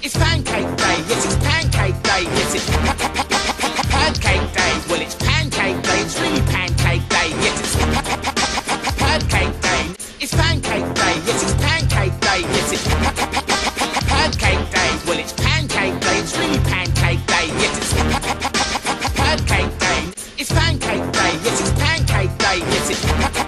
It's pancake day, yes it's pancake day, yes it's pancake day. Well it's pancake day, it's really pancake day, yes it's pancake day. It's pancake day, yes it's pancake day, yes it's pancake day. Well it's pancake day, it's really pancake day, yes it's pancake day. It's pancake day, yes it's pancake day, yes it's